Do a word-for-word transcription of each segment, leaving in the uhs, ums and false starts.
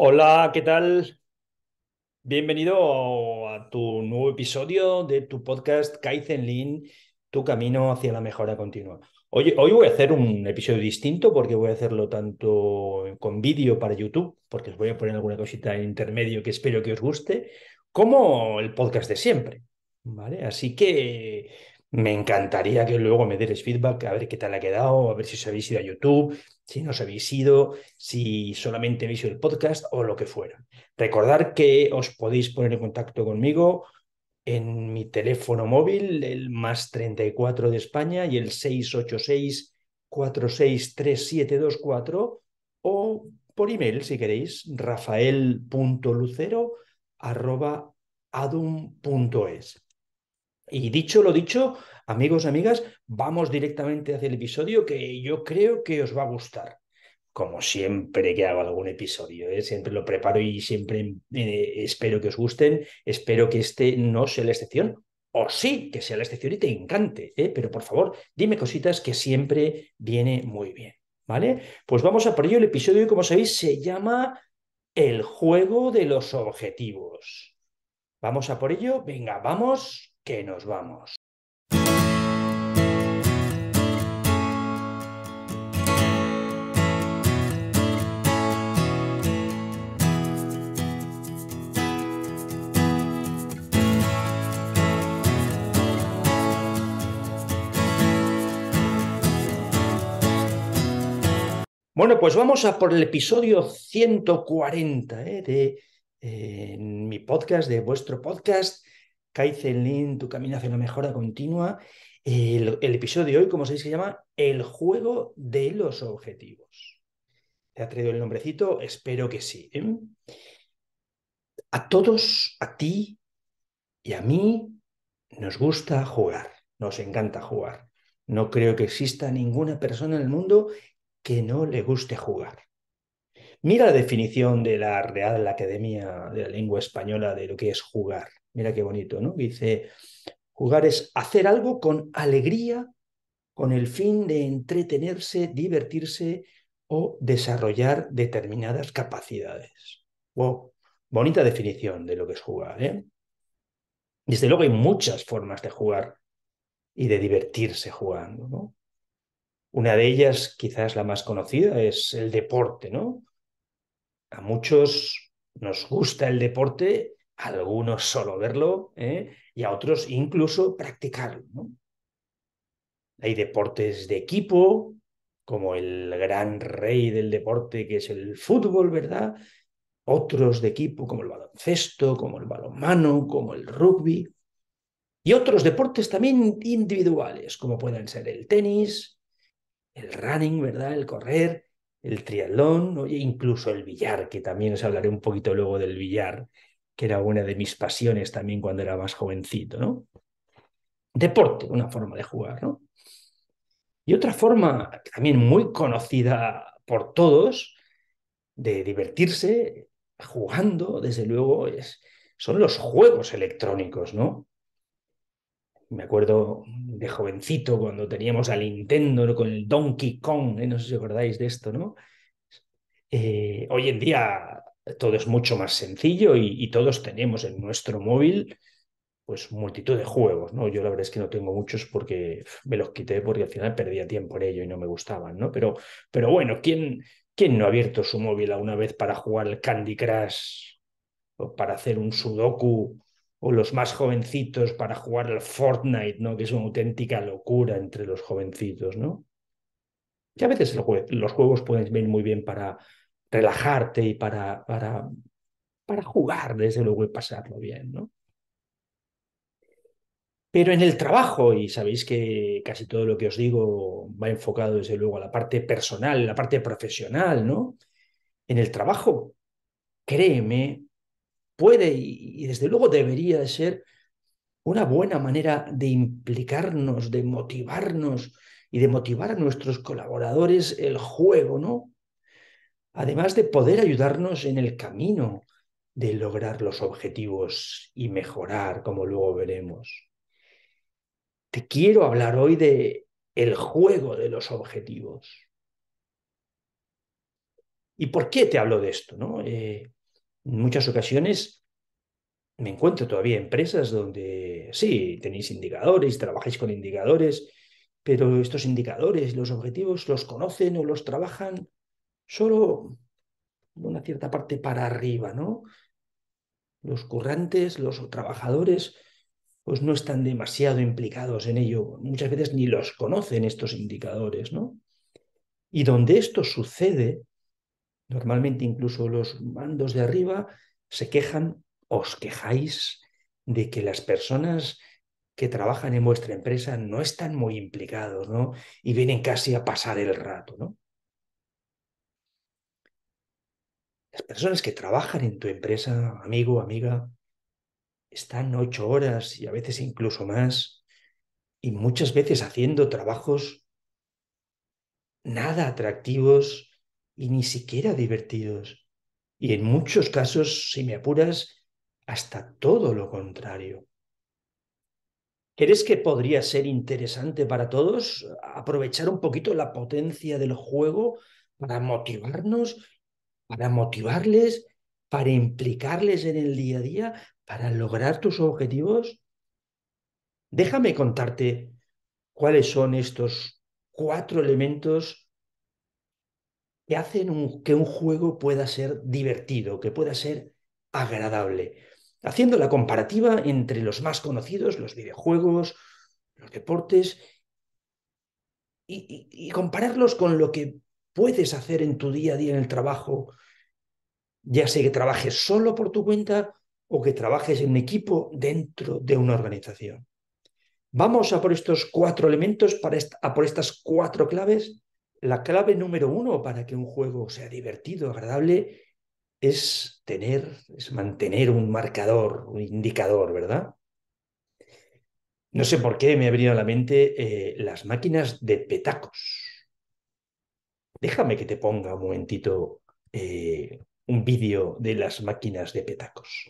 Hola, ¿qué tal? Bienvenido a tu nuevo episodio de tu podcast Kaizen Lean, tu camino hacia la mejora continua. Oye, hoy voy a hacer un episodio distinto porque voy a hacerlo tanto con vídeo para YouTube, porque os voy a poner alguna cosita en intermedio que espero que os guste, como el podcast de siempre, ¿vale? Así que me encantaría que luego me deis feedback, a ver qué tal ha quedado, a ver si os habéis ido a YouTube, si no os habéis ido, si solamente habéis ido el podcast o lo que fuera. Recordar que os podéis poner en contacto conmigo en mi teléfono móvil, el más treinta y cuatro de España y el seis ocho seis, cuatro seis tres siete dos cuatro, o por email si queréis, rafael.lucero arroba adum.es. Y dicho lo dicho, amigos y amigas, vamos directamente hacia el episodio que yo creo que os va a gustar, como siempre que hago algún episodio, ¿eh? Siempre lo preparo y siempre eh, espero que os gusten. Espero que este no sea la excepción. O sí, que sea la excepción y te encante, ¿eh? Pero por favor, dime cositas que siempre viene muy bien, ¿vale? Pues vamos a por ello. El episodio, como sabéis, se llama El juego de los objetivos. Vamos a por ello. Venga, vamos, que nos vamos. Bueno, pues vamos a por el episodio ciento cuarenta, ¿eh? de eh, mi podcast, de vuestro podcast, Kaizen Lean, tu camino hacia la mejora continua. El, el episodio de hoy, como sabéis, se llama El juego de los objetivos. ¿Te ha traído el nombrecito? Espero que sí, ¿eh? A todos, a ti y a mí, nos gusta jugar, nos encanta jugar. No creo que exista ninguna persona en el mundo que no le guste jugar. Mira la definición de la Real Academia de la Lengua Española de lo que es jugar. Mira qué bonito, ¿no? Dice, jugar es hacer algo con alegría, con el fin de entretenerse, divertirse o desarrollar determinadas capacidades. Wow, bonita definición de lo que es jugar, ¿eh? Desde luego hay muchas formas de jugar y de divertirse jugando, ¿no? Una de ellas, quizás la más conocida, es el deporte, ¿no? A muchos nos gusta el deporte, a algunos solo verlo, ¿eh? Y a otros incluso practicarlo, ¿no? Hay deportes de equipo, como el gran rey del deporte que es el fútbol, ¿verdad? Otros de equipo como el baloncesto, como el balonmano, como el rugby. Y otros deportes también individuales, como pueden ser el tenis, el running, ¿verdad? El correr, el triatlón, oye, incluso el billar, que también os hablaré un poquito luego del billar, que era una de mis pasiones también cuando era más jovencito, ¿no? Deporte, una forma de jugar, ¿no? Y otra forma también muy conocida por todos de divertirse jugando, desde luego, es, son los juegos electrónicos, ¿no? Me acuerdo de jovencito cuando teníamos al Nintendo, ¿no? Con el Donkey Kong, ¿eh? No sé si os acordáis de esto, ¿no? Eh, hoy en día todo es mucho más sencillo y, y todos tenemos en nuestro móvil pues multitud de juegos, ¿no? Yo la verdad es que no tengo muchos porque pf, me los quité porque al final perdía tiempo en ello y no me gustaban, ¿no? Pero, pero bueno, ¿quién, quién no ha abierto su móvil alguna vez para jugar al Candy Crush o para hacer un Sudoku o los más jovencitos para jugar al Fortnite, ¿no? Que es una auténtica locura entre los jovencitos, ¿no? Y a veces el jue- los juegos pueden venir muy bien para relajarte y para, para, para jugar, desde luego, y pasarlo bien, ¿no? Pero en el trabajo, y sabéis que casi todo lo que os digo va enfocado desde luego a la parte personal, la parte profesional, ¿no? En el trabajo, créeme, puede y, y desde luego debería de ser una buena manera de implicarnos, de motivarnos y de motivar a nuestros colaboradores el juego, ¿no? Además de poder ayudarnos en el camino de lograr los objetivos y mejorar, como luego veremos. Te quiero hablar hoy de el juego de los objetivos. ¿Y por qué te hablo de esto, no? Eh, en muchas ocasiones me encuentro todavía en empresas donde sí, tenéis indicadores, trabajáis con indicadores, pero estos indicadores, los objetivos, los conocen o los trabajan solo de una cierta parte para arriba, ¿no? Los currantes, los trabajadores, pues no están demasiado implicados en ello. Muchas veces ni los conocen estos indicadores, ¿no? Y donde esto sucede, normalmente incluso los mandos de arriba se quejan, os quejáis de que las personas que trabajan en vuestra empresa no están muy implicados, ¿no? Y vienen casi a pasar el rato, ¿no? Las personas que trabajan en tu empresa, amigo, amiga, están ocho horas y a veces incluso más, y muchas veces haciendo trabajos nada atractivos y ni siquiera divertidos. Y en muchos casos, si me apuras, hasta todo lo contrario. ¿Crees que podría ser interesante para todos aprovechar un poquito la potencia del juego para motivarnos, para motivarles, para implicarles en el día a día, para lograr tus objetivos? Déjame contarte cuáles son estos cuatro elementos que hacen un- que un juego pueda ser divertido, que pueda ser agradable. Haciendo la comparativa entre los más conocidos, los videojuegos, los deportes, y, y- y compararlos con lo que puedes hacer en tu día a día en el trabajo, ya sea que trabajes solo por tu cuenta o que trabajes en equipo dentro de una organización. Vamos a por estos cuatro elementos, para est- a por estas cuatro claves. La clave número uno para que un juego sea divertido, agradable, es tener, es mantener un marcador, un indicador, ¿verdad? No sé por qué me ha venido a la mente eh, las máquinas de petacos. Déjame que te ponga un momentito eh, un vídeo de las máquinas de petacos.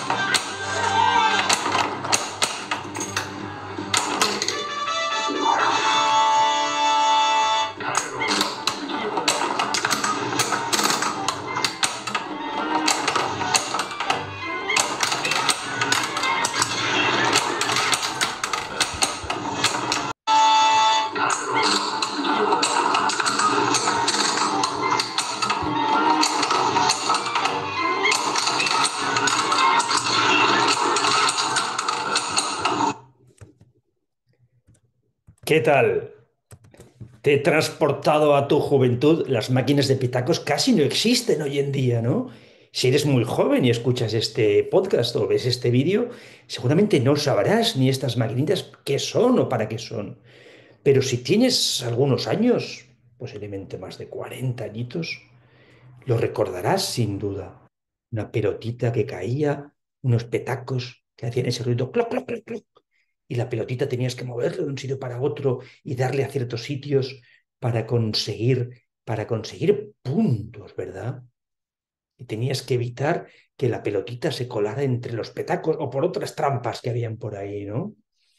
¿Qué tal? Te he transportado a tu juventud. Las máquinas de pitacos casi no existen hoy en día, ¿no? Si eres muy joven y escuchas este podcast o ves este vídeo, seguramente no sabrás ni estas maquinitas qué son o para qué son. Pero si tienes algunos años, posiblemente más de cuarenta añitos, lo recordarás sin duda. Una pelotita que caía, unos petacos que hacían ese ruido, cloc, cloc, cloc, cloc, y la pelotita tenías que moverlo de un sitio para otro y darle a ciertos sitios para conseguir, para conseguir puntos, ¿verdad? Y tenías que evitar que la pelotita se colara entre los petacos o por otras trampas que habían por ahí, ¿no?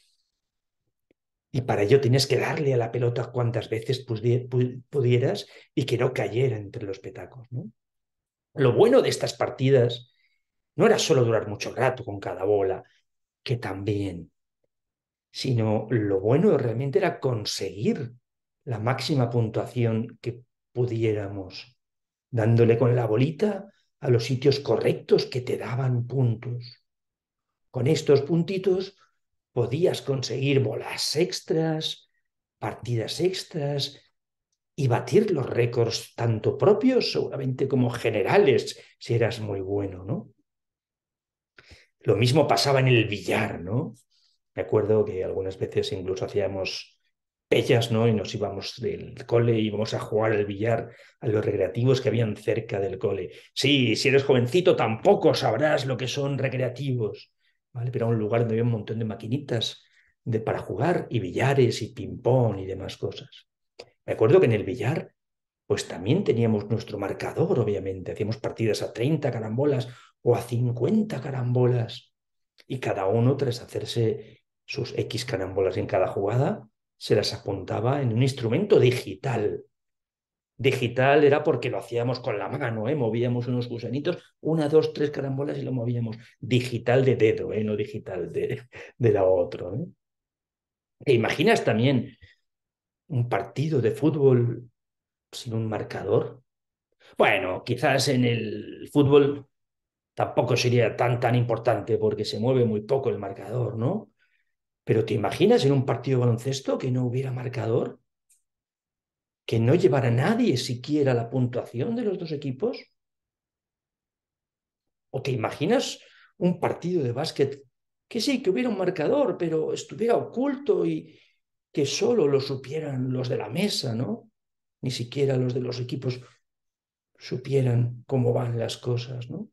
Y para ello tenías que darle a la pelota cuantas veces pudi- pu- pudieras y que no cayera entre los petacos, ¿no? Lo bueno de estas partidas no era solo durar mucho rato con cada bola, que también, sino lo bueno realmente era conseguir la máxima puntuación que pudiéramos, dándole con la bolita a los sitios correctos que te daban puntos. Con estos puntitos podías conseguir bolas extras, partidas extras y batir los récords tanto propios seguramente como generales si eras muy bueno, ¿no? Lo mismo pasaba en el billar, ¿no? Me acuerdo que algunas veces incluso hacíamos pellas, ¿no? Y nos íbamos del cole y íbamos a jugar al billar a los recreativos que habían cerca del cole. Sí, si eres jovencito tampoco sabrás lo que son recreativos, ¿vale? Pero era un lugar donde había un montón de maquinitas de, para jugar y billares y ping-pong y demás cosas. Me acuerdo que en el billar pues también teníamos nuestro marcador, obviamente. Hacíamos partidas a treinta carambolas o a cincuenta carambolas y cada uno, tras hacerse sus X carambolas en cada jugada, se las apuntaba en un instrumento digital. Digital era porque lo hacíamos con la mano, ¿eh? Movíamos unos gusanitos, una, dos, tres carambolas y lo movíamos. Digital de dedo, ¿eh? No digital de, de la otra, ¿eh? ¿Te imaginas también un partido de fútbol sin un marcador? Bueno, quizás en el fútbol tampoco sería tan, tan importante porque se mueve muy poco el marcador, ¿no? Pero ¿te imaginas en un partido de baloncesto que no hubiera marcador? ¿Que no llevara nadie siquiera la puntuación de los dos equipos? ¿O te imaginas un partido de básquet que sí, que hubiera un marcador, pero estuviera oculto y que solo lo supieran los de la mesa, ¿no? Ni siquiera los de los equipos supieran cómo van las cosas, ¿no?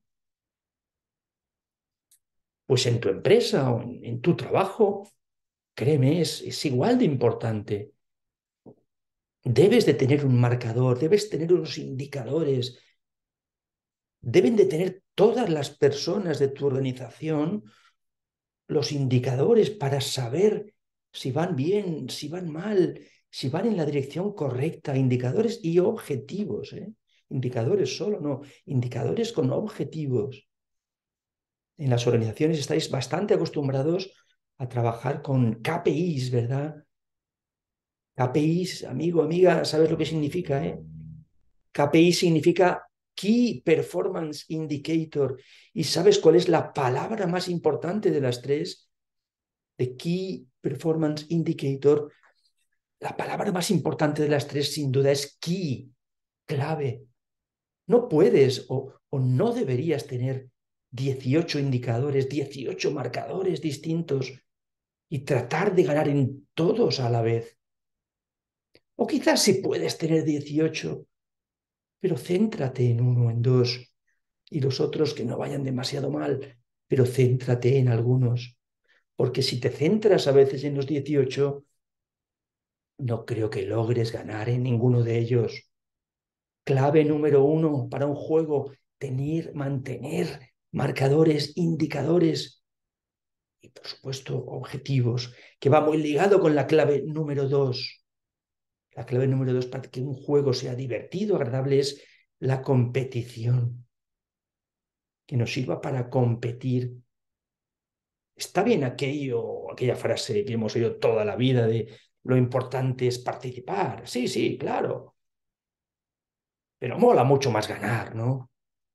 Pues en tu empresa o en, en tu trabajo, créeme, es, es igual de importante. Debes de tener un marcador, debes tener unos indicadores, deben de tener todas las personas de tu organización los indicadores para saber si van bien, si van mal, si van en la dirección correcta, indicadores y objetivos, ¿eh? Indicadores solo, no, indicadores con objetivos. En las organizaciones estáis bastante acostumbrados a trabajar con K P Is, ¿verdad? K P Is, amigo, amiga, ¿sabes lo que significa, eh? K P I significa Key Performance Indicator. ¿Y sabes cuál es la palabra más importante de las tres? De Key Performance Indicator. La palabra más importante de las tres, sin duda, es key, clave. No puedes o, o no deberías tener dieciocho indicadores, dieciocho marcadores distintos y tratar de ganar en todos a la vez. O quizás sí puedes tener dieciocho, pero céntrate en uno, en dos, y los otros que no vayan demasiado mal, pero céntrate en algunos. Porque si te centras a veces en los dieciocho, no creo que logres ganar en ninguno de ellos. Clave número uno para un juego, tener, mantener marcadores, indicadores y, por supuesto, objetivos, que va muy ligado con la clave número dos. La clave número dos para que un juego sea divertido, agradable, es la competición, que nos sirva para competir. Está bien aquello, aquella frase que hemos oído toda la vida de lo importante es participar. Sí, sí, claro, pero mola mucho más ganar, ¿no?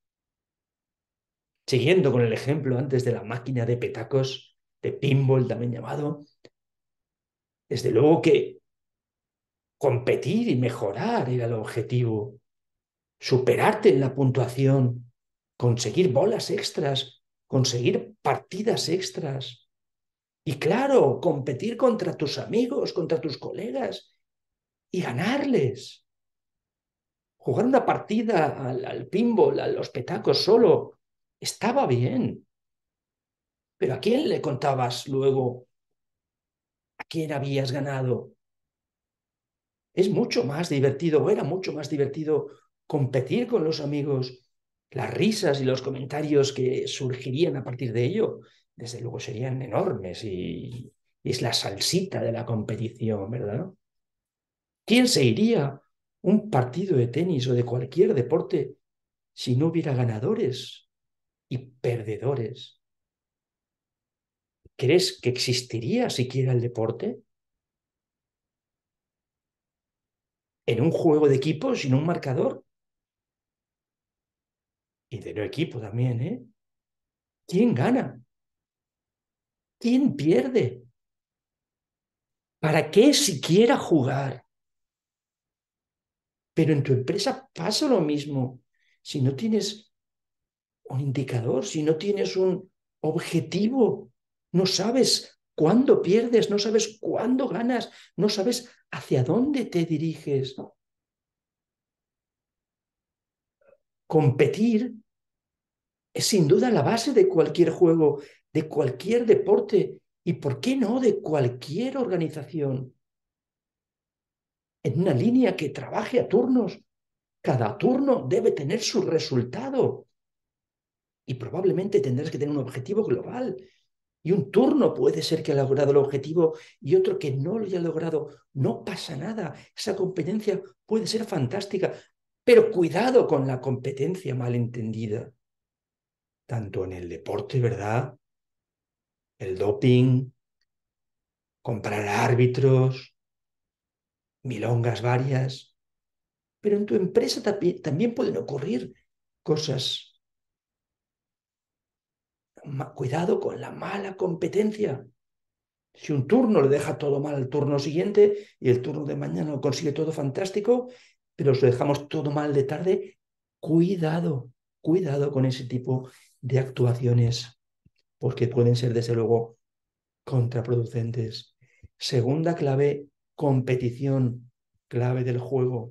Siguiendo con el ejemplo antes de la máquina de petacos, de pinball también llamado, desde luego que competir y mejorar era el objetivo, superarte en la puntuación, conseguir bolas extras, conseguir partidas extras y claro, competir contra tus amigos, contra tus colegas y ganarles. Jugar una partida al, al pinball, a los petacos solo, estaba bien, pero ¿a quién le contabas luego a quién habías ganado? Es mucho más divertido, o era mucho más divertido competir con los amigos. Las risas y los comentarios que surgirían a partir de ello, desde luego serían enormes y, y es la salsita de la competición, ¿verdad? ¿Quién se iría a un partido de tenis o de cualquier deporte si no hubiera ganadores y perdedores? ¿Crees que existiría siquiera el deporte? ¿En un juego de equipo sin un marcador? Y de no equipo también, ¿eh? ¿Quién gana? ¿Quién pierde? ¿Para qué siquiera jugar? Pero en tu empresa pasa lo mismo. Si no tienes un indicador, si no tienes un objetivo, no sabes cuándo pierdes, no sabes cuándo ganas, no sabes hacia dónde te diriges. Competir es sin duda la base de cualquier juego, de cualquier deporte y, ¿por qué no, de cualquier organización? En una línea que trabaje a turnos. Cada turno debe tener su resultado y probablemente tendrás que tener un objetivo global Y un turno puede ser que ha logrado el objetivo y otro que no lo haya logrado. No pasa nada. Esa competencia puede ser fantástica. Pero cuidado con la competencia malentendida. Tanto en el deporte, ¿verdad? El doping, comprar árbitros, milongas varias. Pero en tu empresa también, también pueden ocurrir cosas. Cuidado con la mala competencia. Si un turno le deja todo mal al turno siguiente y el turno de mañana lo consigue todo fantástico, pero os lo dejamos todo mal de tarde, cuidado, cuidado con ese tipo de actuaciones, porque pueden ser desde luego contraproducentes. Segunda clave, competición, clave del juego.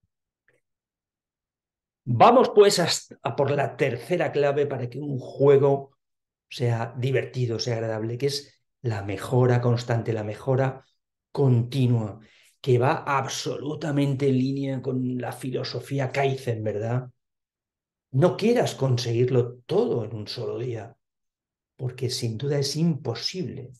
Vamos pues a, a por la tercera clave para que un juego sea divertido, sea agradable, que es la mejora constante, la mejora continua, que va absolutamente en línea con la filosofía Kaizen, ¿verdad? No quieras conseguirlo todo en un solo día, porque sin duda es imposible.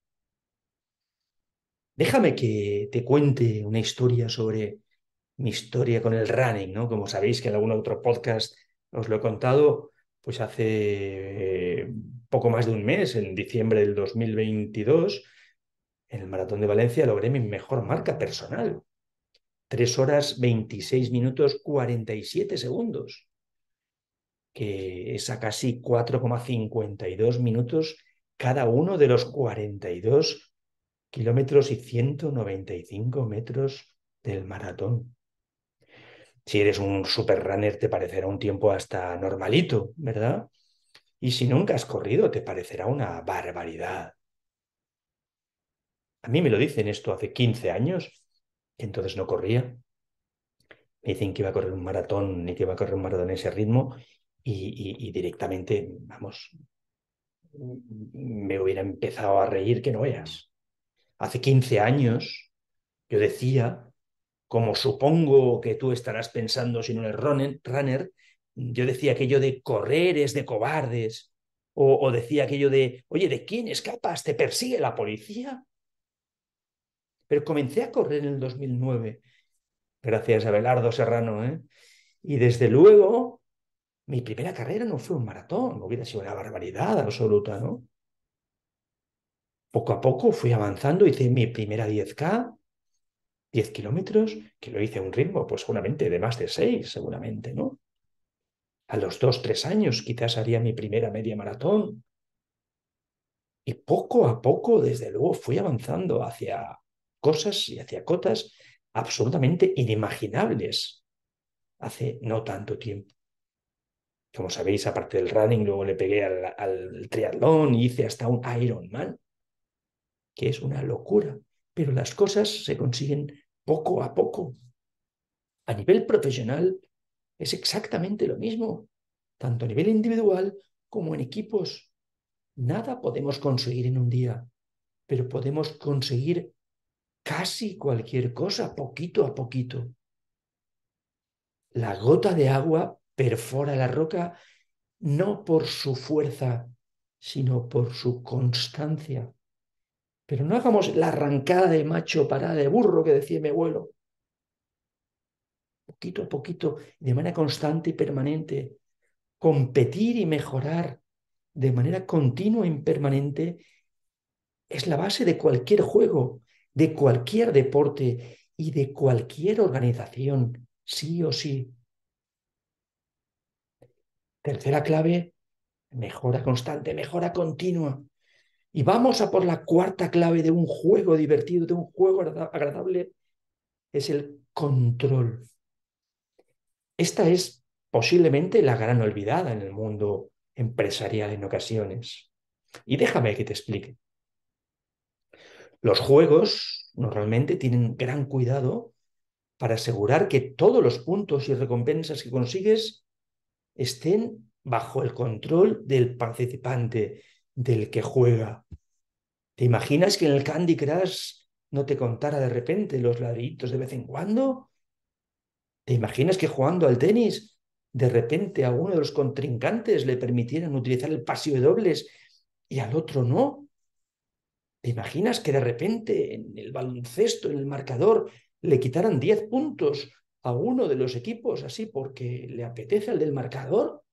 Déjame que te cuente una historia sobre mi historia con el running, ¿no? Como sabéis que en algún otro podcast os lo he contado, pues hace eh, poco más de un mes, en diciembre del dos mil veintidós, en el Maratón de Valencia logré mi mejor marca personal. Tres horas veintiséis minutos cuarenta y siete segundos, que es a casi cuatro coma cincuenta y dos minutos cada uno de los cuarenta y dos kilómetros y ciento noventa y cinco metros del maratón. Si eres un super runner te parecerá un tiempo hasta normalito, ¿verdad? Y si nunca has corrido te parecerá una barbaridad. A mí me lo dicen esto hace quince años, que entonces no corría. Me dicen que iba a correr un maratón y que iba a correr un maratón en ese ritmo y, y, y directamente, vamos, me hubiera empezado a reír que no veas. Hace quince años yo decía, como supongo que tú estarás pensando si no eres runner, runner, yo decía aquello de correr es de cobardes, o, o decía aquello de, oye, ¿de quién escapas? ¿Te persigue la policía? Pero comencé a correr en el dos mil nueve, gracias a Belardo Serrano, ¿eh? Y desde luego, mi primera carrera no fue un maratón, hubiera sido una barbaridad absoluta, ¿no? Poco a poco fui avanzando, hice mi primera diez K, diez kilómetros, que lo hice a un ritmo, pues seguramente de más de seis, seguramente, ¿no? A los dos, tres años quizás haría mi primera media maratón. Y poco a poco, desde luego, fui avanzando hacia cosas y hacia cotas absolutamente inimaginables hace no tanto tiempo. Como sabéis, aparte del running, luego le pegué al, al triatlón y hice hasta un Ironman, que es una locura. Pero las cosas se consiguen poco a poco. A nivel profesional es exactamente lo mismo, tanto a nivel individual como en equipos. Nada podemos conseguir en un día, pero podemos conseguir casi cualquier cosa, poquito a poquito. La gota de agua perfora la roca no por su fuerza, sino por su constancia. Pero no hagamos la arrancada de macho parada de burro que decía mi abuelo. Poquito a poquito, de manera constante y permanente, competir y mejorar de manera continua y permanente es la base de cualquier juego, de cualquier deporte y de cualquier organización, sí o sí. Tercera clave, mejora constante, mejora continua. Y vamos a por la cuarta clave de un juego divertido, de un juego agradable, es el control. Esta es posiblemente la gran olvidada en el mundo empresarial en ocasiones. Y déjame que te explique. Los juegos normalmente tienen gran cuidado para asegurar que todos los puntos y recompensas que consigues estén bajo el control del participante, del que juega. ¿Te imaginas que en el Candy Crush no te contara de repente los ladrillitos de vez en cuando? ¿Te imaginas que jugando al tenis de repente a uno de los contrincantes le permitieran utilizar el paseo de dobles y al otro no. ¿Te imaginas que de repente en el baloncesto, en el marcador, le quitaran diez puntos a uno de los equipos así porque le apetece al del marcador?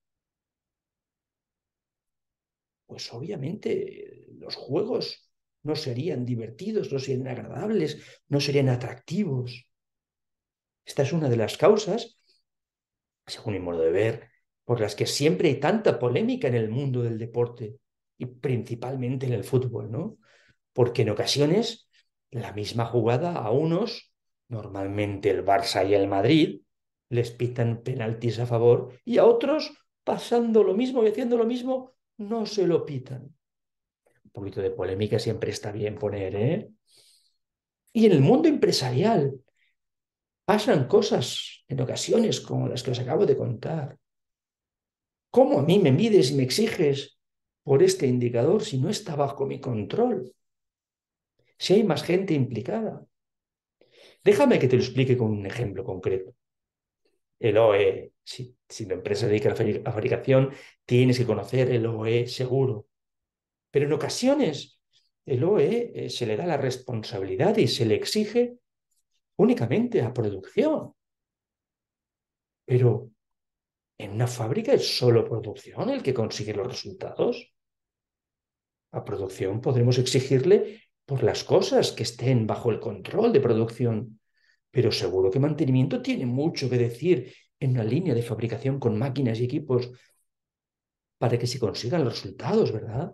Pues obviamente los juegos no serían divertidos, no serían agradables, no serían atractivos. Esta es una de las causas, según mi modo de ver, por las que siempre hay tanta polémica en el mundo del deporte y principalmente en el fútbol, ¿no? Porque en ocasiones la misma jugada a unos, normalmente el Barça y el Madrid, les pitan penaltis a favor y a otros, pasando lo mismo y haciendo lo mismo, no se lo pitan. Un poquito de polémica siempre está bien poner, ¿eh? Y en el mundo empresarial pasan cosas en ocasiones como las que os acabo de contar. ¿Cómo a mí me mides y me exiges por este indicador si no está bajo mi control? Si hay más gente implicada. Déjame que te lo explique con un ejemplo concreto. El O E, si, si la empresa se dedica a la fabricación, tienes que conocer el O E seguro. Pero en ocasiones el O E eh, se le da la responsabilidad y se le exige únicamente a producción. Pero en una fábrica es solo producción el que consigue los resultados. A producción podremos exigirle por las cosas que estén bajo el control de producción, pero seguro que mantenimiento tiene mucho que decir en una línea de fabricación con máquinas y equipos para que se consigan los resultados, ¿verdad?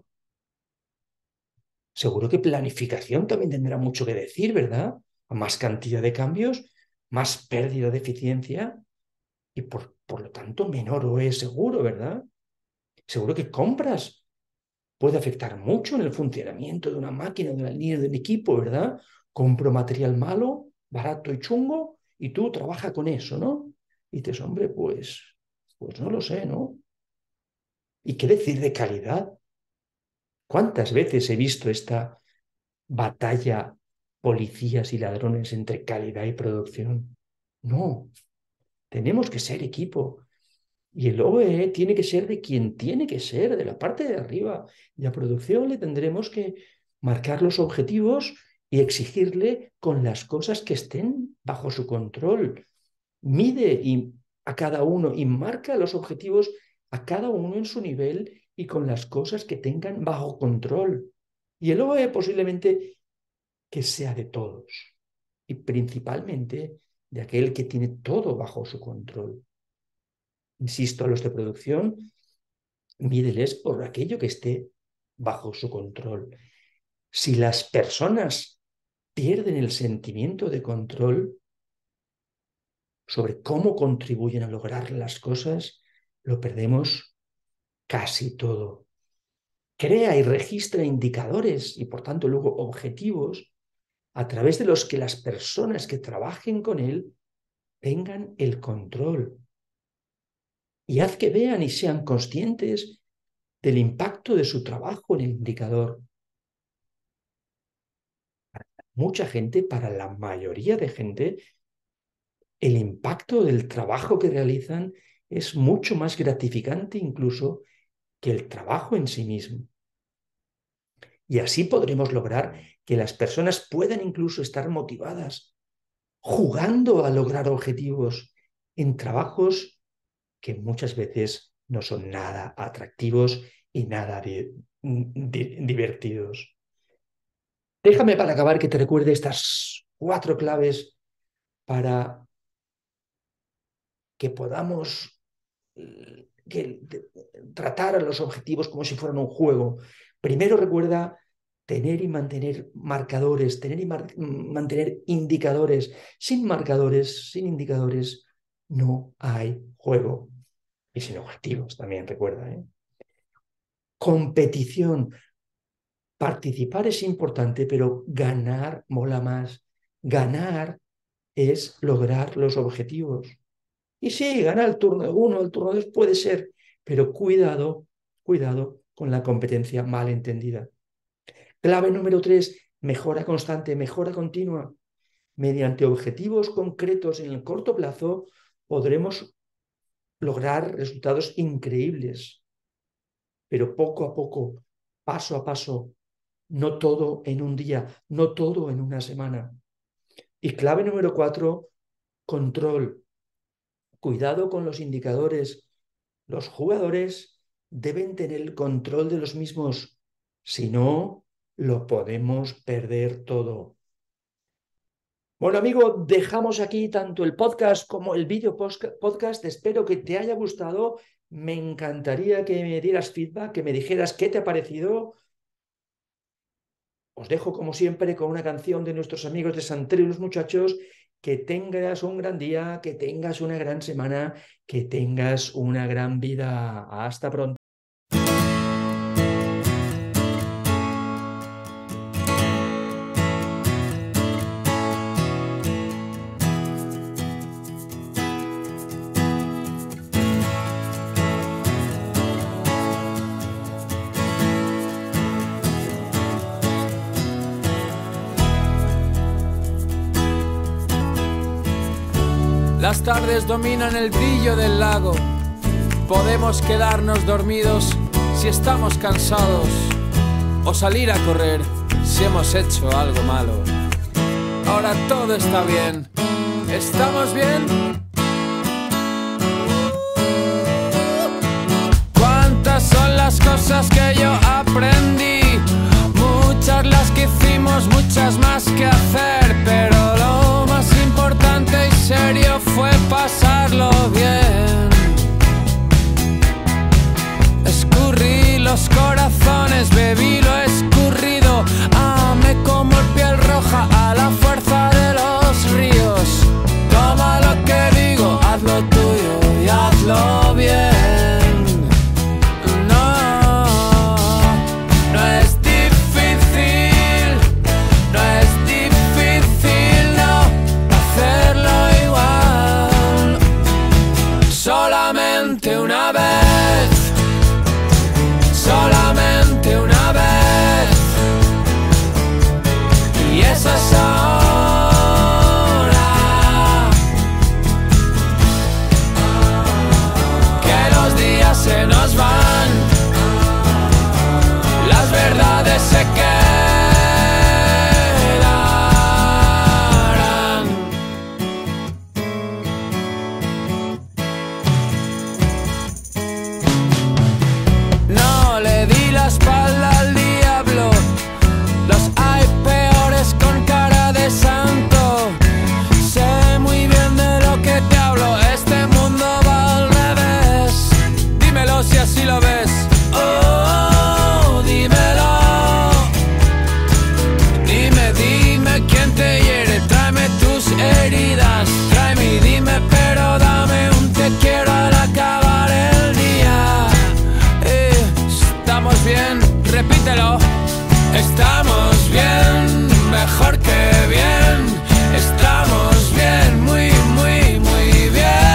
Seguro que planificación también tendrá mucho que decir, ¿verdad? A más cantidad de cambios, más pérdida de eficiencia y por, por lo tanto menor O E seguro, ¿verdad? Seguro que compras puede afectar mucho en el funcionamiento de una máquina, de una línea, de un equipo, ¿verdad? Compro material malo, barato y chungo, y tú trabaja con eso, ¿no? Y dices, hombre, pues, pues no lo sé, ¿no? ¿Y qué decir de calidad? ¿Cuántas veces he visto esta batalla policías y ladrones entre calidad y producción? No, tenemos que ser equipo. Y el O E tiene que ser de quien tiene que ser, de la parte de arriba. Y a producción le tendremos que marcar los objetivos y exigirle con las cosas que estén bajo su control. Mide y a cada uno y marca los objetivos a cada uno en su nivel y con las cosas que tengan bajo control. Y el O E posiblemente que sea de todos y principalmente de aquel que tiene todo bajo su control. Insisto, a los de producción, mídeles por aquello que esté bajo su control. Si las personas pierden el sentimiento de control sobre cómo contribuyen a lograr las cosas, lo perdemos casi todo. Crea y registra indicadores y por tanto luego objetivos a través de los que las personas que trabajen con él tengan el control. Y haz que vean y sean conscientes del impacto de su trabajo en el indicador. Mucha gente, para la mayoría de gente, el impacto del trabajo que realizan es mucho más gratificante incluso que el trabajo en sí mismo. Y así podremos lograr que las personas puedan incluso estar motivadas, jugando a lograr objetivos en trabajos que muchas veces no son nada atractivos y nada di- di- divertidos. Déjame para acabar que te recuerde estas cuatro claves para que podamos eh, que, de, tratar a los objetivos como si fueran un juego. Primero recuerda tener y mantener marcadores, tener y mar mantener indicadores. Sin marcadores, sin indicadores, no hay juego. Y sin objetivos también, recuerda. ¿eh? Competición. Participar es importante, pero ganar mola más. Ganar es lograr los objetivos. Y sí, ganar el turno uno, el turno dos puede ser, pero cuidado, cuidado con la competencia mal entendida. Clave número tres, mejora constante, mejora continua. Mediante objetivos concretos en el corto plazo podremos lograr resultados increíbles, pero poco a poco, paso a paso, no todo en un día, no todo en una semana. Y clave número cuatro, control. Cuidado con los indicadores. Los jugadores deben tener el control de los mismos. Si no, lo podemos perder todo. Bueno, amigo, dejamos aquí tanto el podcast como el vídeo podcast. Espero que te haya gustado. Me encantaría que me dieras feedback, que me dijeras qué te ha parecido. Os dejo, como siempre, con una canción de nuestros amigos de Santerio y los Muchachos. Que tengas un gran día, que tengas una gran semana, que tengas una gran vida. Hasta pronto. Las tardes dominan el brillo del lago. Podemos quedarnos dormidos si estamos cansados, o salir a correr si hemos hecho algo malo. Ahora todo está bien. ¿Estamos bien? ¿Cuántas son las cosas que yo aprendí? Muchas las que hicimos, muchas más que hacer, pero lo más importante y serio fue pasarlo bien. Escurrí los corazones, bebí lo escurrido, amé como el piel roja a la fuerza de los ríos. Toma lo que digo, haz lo tuyo y hazlo bien. Solamente una vez, solamente una vez, y eso es ahora. Que los días se nos van, las verdades se quedan. Espalda al diablo, los hay peores con cara de santo. Sé muy bien de lo que te hablo, este mundo va al revés. Dímelo si así lo ves, oh, dímelo. Dime, dime quién te hiere, tráeme tus heridas, tráeme y dime, pero dame un te quiero al acabar el día. Eh, estamos bien. Repítelo. Estamos bien, mejor que bien. Estamos bien, muy, muy, muy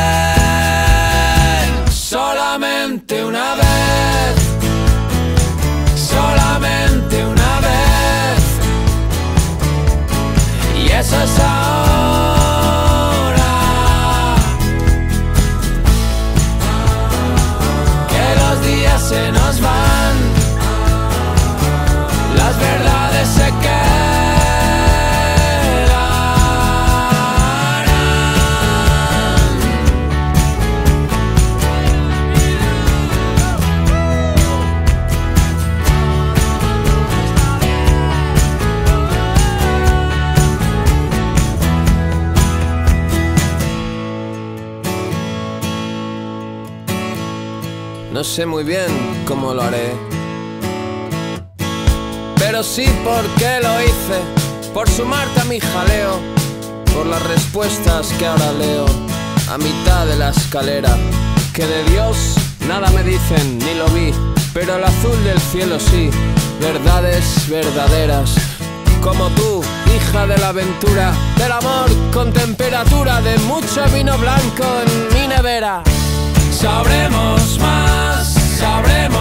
bien. Solamente una vez, solamente una vez, y eso es ahora. Que los días se nos van, las verdades se quedan. No sé muy bien cómo lo haré, pero sí porque lo hice, por sumarte a mi jaleo, por las respuestas que ahora leo a mitad de la escalera. Que de Dios nada me dicen, ni lo vi, pero el azul del cielo sí, verdades verdaderas. Como tú, hija de la aventura, del amor con temperatura, de mucho vino blanco en mi nevera. Sabremos más, sabremos